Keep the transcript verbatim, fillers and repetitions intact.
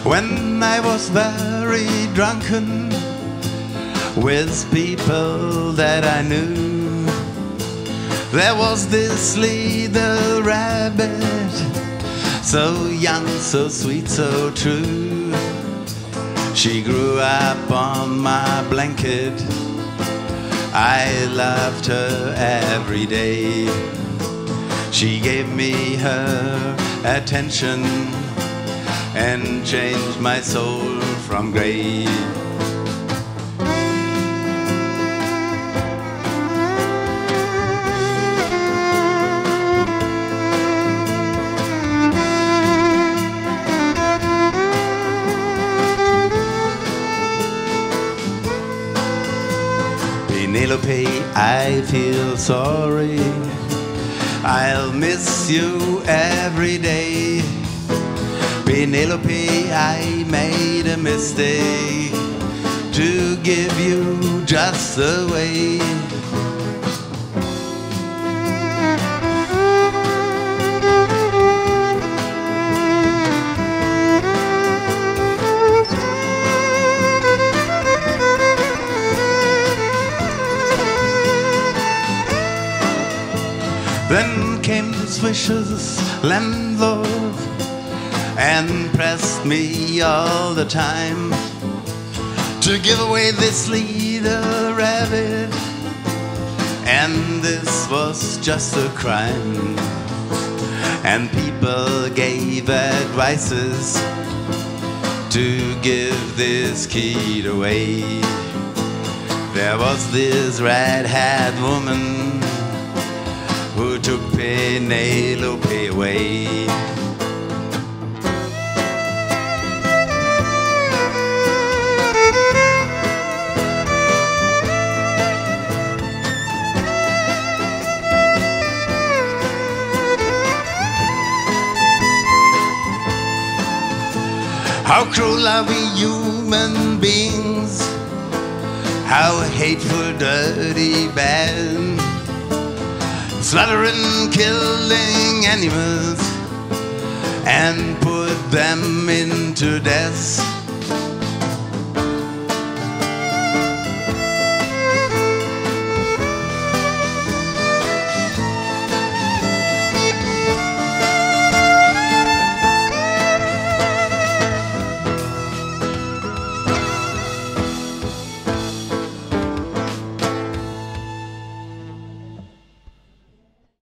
when I was very drunken with people that I knew. There was this little rabbit, so young, so sweet, so true. She grew up on my blanket. I loved her every day. She gave me her attention and changed my soul from grey. Penelope, I feel sorry. I'll miss you every day. Penelope, I made a mistake to give you just away. Then came this vicious landlord and pressed me all the time to give away this little rabbit, and this was just a crime. And people gave advices to give this kid away. There was this red-haired woman who took Penelope away. How cruel are we human beings? How hateful, dirty, bad. Slaughtering, killing animals and put them into death.